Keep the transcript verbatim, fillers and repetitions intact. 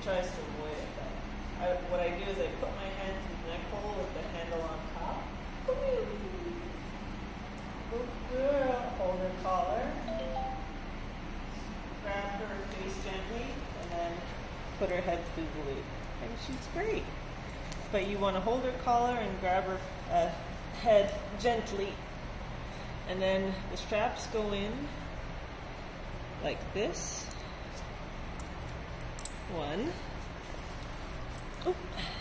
tries to avoid it. But I, what I do is I put my hand to the neck hole with the handle on top. Good girl. Hold her collar. Grab her face gently, and then put her head through the loop. And she's great. But you want to hold her collar and grab her uh, head gently. And then the straps go in like this. One. Oop.